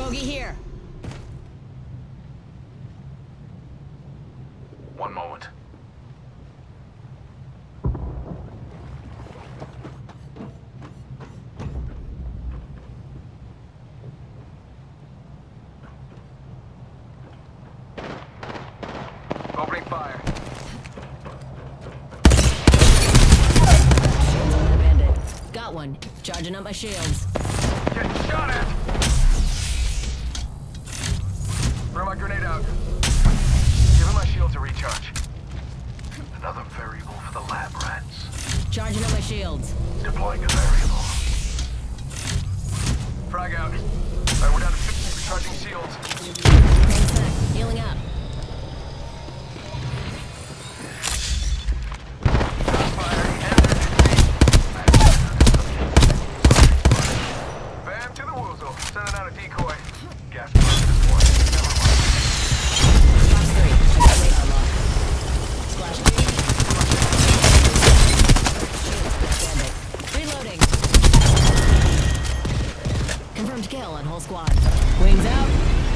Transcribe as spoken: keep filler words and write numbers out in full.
Bogey here. One moment. Opening fire. Shields on that bandit. Got one. Charging up my shields. Getting shot at! Throw my grenade out. Giving my shield to recharge. Another variable for the lab rats. Charging up my shields. Deploying a variable. Frag out. Alright, we're down to fifty. Recharging shields. One sec. Healing up. Bam to the woozle. Sending out a decoy. Gas burn this one. Never mind. Splash three. I got radar lock. Splash two. Shields on that bandit. Reloading. Confirmed kill on whole squad. Wings out.